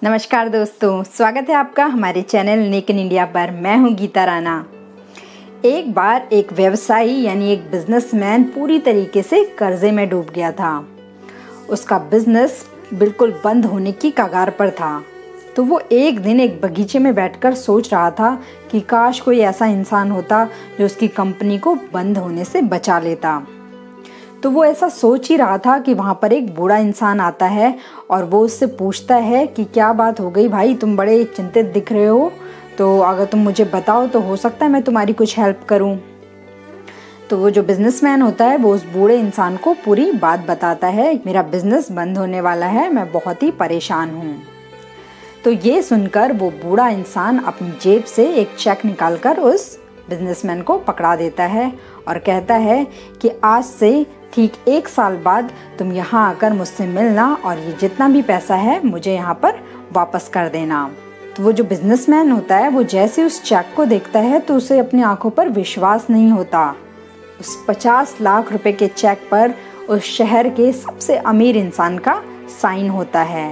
नमस्कार दोस्तों, स्वागत है आपका हमारे चैनल नेक इन इंडिया पर। मैं हूं गीता राणा। एक बार एक व्यवसायी यानी एक बिजनेसमैन पूरी तरीके से कर्जे में डूब गया था। उसका बिजनेस बिल्कुल बंद होने की कगार पर था। तो वो एक दिन एक बगीचे में बैठकर सोच रहा था कि काश कोई ऐसा इंसान होता जो उसकी कंपनी को बंद होने से बचा लेता। तो वो ऐसा सोच ही रहा था कि वहाँ पर एक बूढ़ा इंसान आता है और वो उससे पूछता है कि क्या बात हो गई भाई, तुम बड़े चिंतित दिख रहे हो, तो अगर तुम मुझे बताओ तो हो सकता है मैं तुम्हारी कुछ हेल्प करूँ। तो वो जो बिजनेसमैन होता है वो उस बूढ़े इंसान को पूरी बात बताता है, मेरा बिजनेस बंद होने वाला है, मैं बहुत ही परेशान हूँ। तो ये सुनकर वो बूढ़ा इंसान अपनी जेब से एक चेक निकालकर उस बिजनेसमैन को पकड़ा देता है और कहता है कि आज से ठीक 1 साल बाद तुम यहाँ आकर मुझसे मिलना और ये जितना भी पैसा है मुझे यहाँ पर वापस कर देना। तो वो जो बिजनेसमैन होता है वो जैसे उस चेक को देखता है तो उसे अपनी आंखों पर विश्वास नहीं होता। उस 50 लाख रुपए के चेक पर उस शहर के सबसे अमीर इंसान का साइन होता है।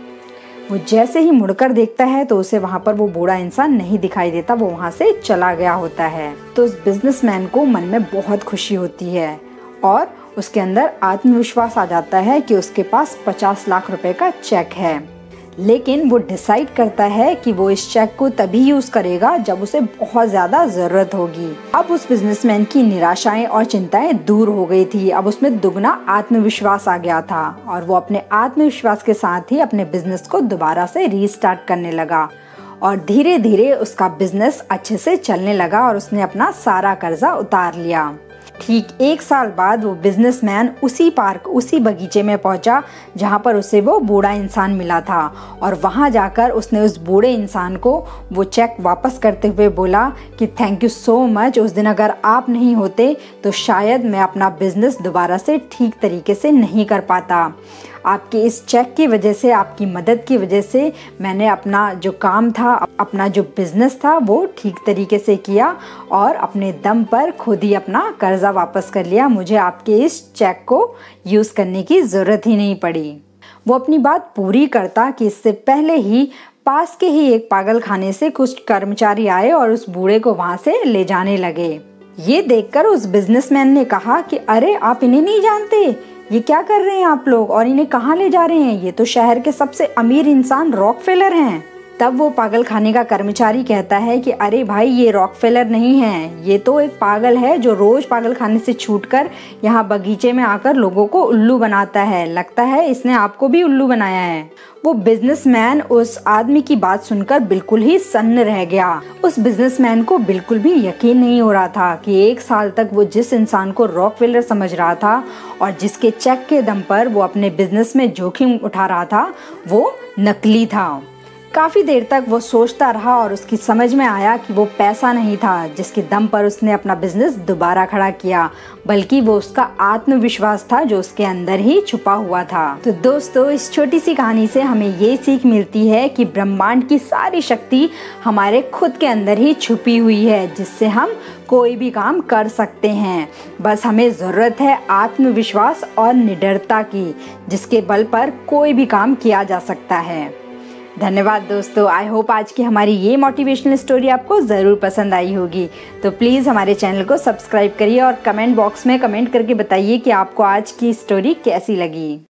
वो जैसे ही मुड़कर देखता है तो उसे वहाँ पर वो बूढ़ा इंसान नहीं दिखाई देता, वो वहाँ से चला गया होता है। तो उस बिजनेसमैन को मन में बहुत खुशी होती है और उसके अंदर आत्मविश्वास आ जाता है कि उसके पास 50 लाख रुपए का चेक है। लेकिन वो डिसाइड करता है कि वो इस चेक को तभी यूज करेगा जब उसे बहुत ज्यादा जरूरत होगी। अब उस बिजनेसमैन की निराशाएं और चिंताएं दूर हो गई थी। अब उसमें दुगना आत्मविश्वास आ गया था और वो अपने आत्मविश्वास के साथ ही अपने बिजनेस को दोबारा से रीस्टार्ट करने लगा और धीरे धीरे उसका बिजनेस अच्छे से चलने लगा और उसने अपना सारा कर्जा उतार लिया। ठीक 1 साल बाद वो बिजनेसमैन उसी पार्क, उसी बगीचे में पहुंचा जहां पर उसे वो बूढ़ा इंसान मिला था और वहां जाकर उसने उस बूढ़े इंसान को वो चेक वापस करते हुए बोला कि थैंक यू सो मच, उस दिन अगर आप नहीं होते तो शायद मैं अपना बिजनेस दोबारा से ठीक तरीके से नहीं कर पाता। आपके इस चेक की वजह से, आपकी मदद की वजह से मैंने अपना जो काम था, अपना जो बिजनेस था वो ठीक तरीके से किया और अपने दम पर खुद ही अपना कर्जा वापस कर लिया। मुझे आपके इस चेक को यूज करने की जरूरत ही नहीं पड़ी। वो अपनी बात पूरी करता कि इससे पहले ही पास के ही एक पागल खाने से कुछ कर्मचारी आए और उस बूढ़े को वहां से ले जाने लगे। ये देखकर उस बिजनेसमैन ने कहा कि अरे आप इन्हें नहीं जानते, ये क्या कर रहे हैं आप लोग और इन्हें कहाँ ले जा रहे हैं, ये तो शहर के सबसे अमीर इंसान रॉकफेलर हैं। तब वो पागल खाने का कर्मचारी कहता है कि अरे भाई, ये रॉकफेलर नहीं है, ये तो एक पागल है जो रोज पागल खाने से छूटकर यहाँ बगीचे में आकर लोगों को उल्लू बनाता है। लगता है इसने आपको भी उल्लू बनाया है। वो बिजनेसमैन उस आदमी की बात सुनकर बिल्कुल ही सन्न रह गया। उस बिजनेसमैन को बिल्कुल भी यकीन नहीं हो रहा था कि 1 साल तक वो जिस इंसान को रॉकफेलर समझ रहा था और जिसके चेक के दम पर वो अपने बिजनेस में जोखिम उठा रहा था वो नकली था। काफी देर तक वो सोचता रहा और उसकी समझ में आया कि वो पैसा नहीं था जिसके दम पर उसने अपना बिजनेस दोबारा खड़ा किया, बल्कि वो उसका आत्मविश्वास था जो उसके अंदर ही छुपा हुआ था। तो दोस्तों, इस छोटी सी कहानी से हमें ये सीख मिलती है कि ब्रह्मांड की सारी शक्ति हमारे खुद के अंदर ही छुपी हुई है, जिससे हम कोई भी काम कर सकते हैं। बस हमें जरूरत है आत्मविश्वास और निडरता की, जिसके बल पर कोई भी काम किया जा सकता है। धन्यवाद दोस्तों। आई होप आज की हमारी ये मोटिवेशनल स्टोरी आपको ज़रूर पसंद आई होगी। तो प्लीज़ हमारे चैनल को सब्सक्राइब करिए और कमेंट बॉक्स में कमेंट करके बताइए कि आपको आज की स्टोरी कैसी लगी।